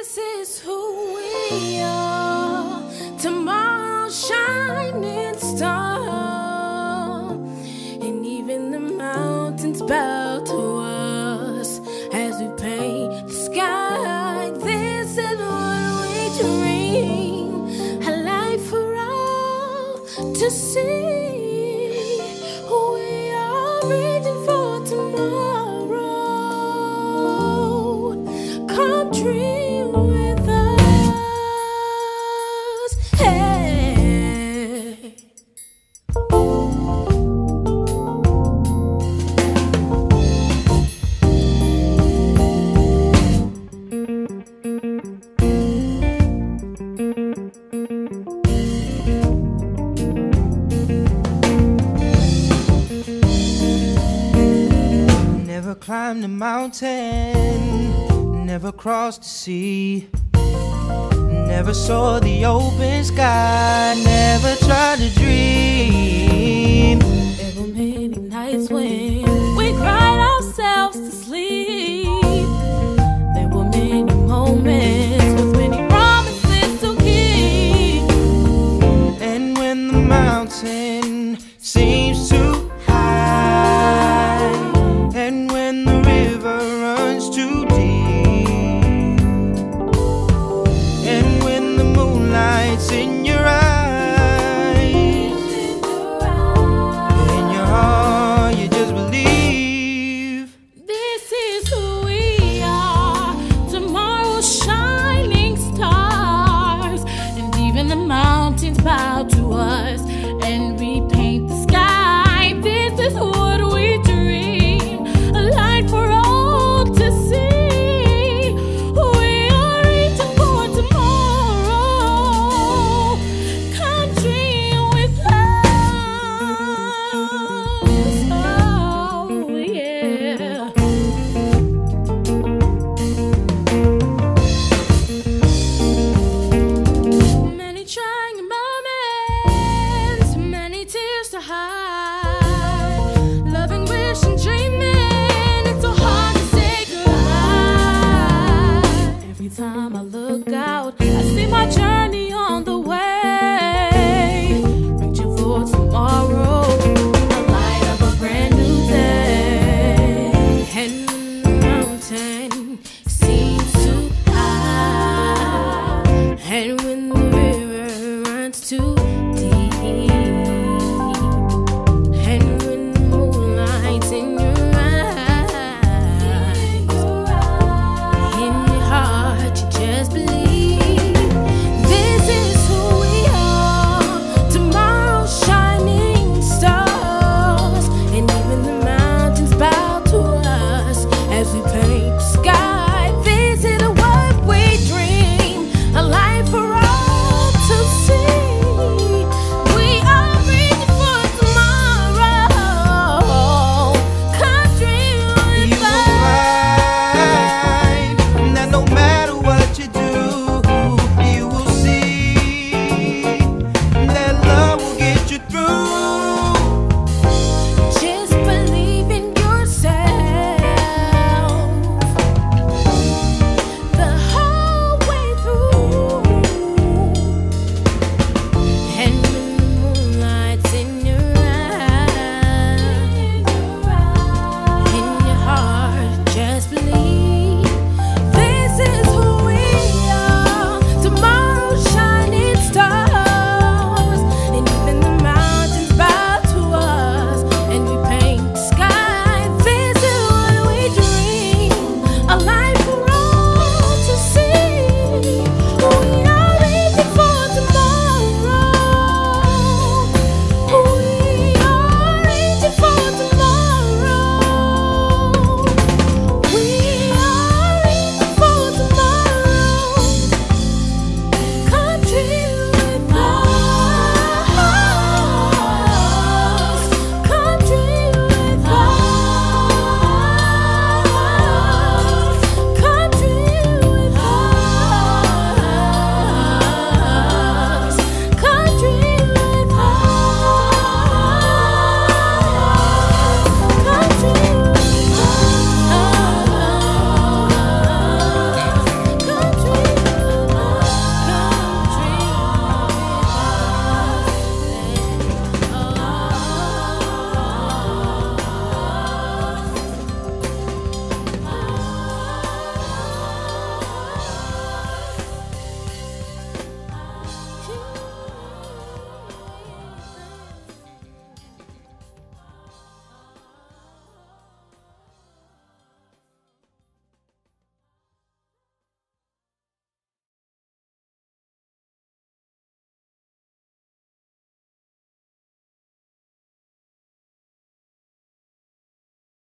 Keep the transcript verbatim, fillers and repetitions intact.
This is who we are, tomorrow's shining star, and even the mountains bow to us as we paint the sky. This is what we dream, a life for all to see. We are reaching for tomorrow. Come dream with us. Hey. Never climbed a mountain, never crossed the sea, never saw the open sky, never tried to dream. There were many nights when we cried ourselves to sleep. There were many moments with many promises to keep. And when the mountain seems too high, and when the river runs too deep, and when the moonlight's in your eyes, in your heart you just believe. This is who we are, tomorrow's shining stars, and even the mountains bow to us and we paint the sky. This is what we dream, a light for all to see. We are reaching for tomorrow. Come dream with us. Oh yeah. Many trying moments, many tears to hide, loving, wishing, dreaming. It's so hard to say goodbye. Every time I look out, I see my journey on the way, reaching for tomorrow, the light of a brand new day. And the mountain seems too high, and when the river runs too deep, and when the moonlight's in your eyes, in your heart you just believe. This is who we are, tomorrow's shining stars, and even the mountains bow to us as we paint the sky.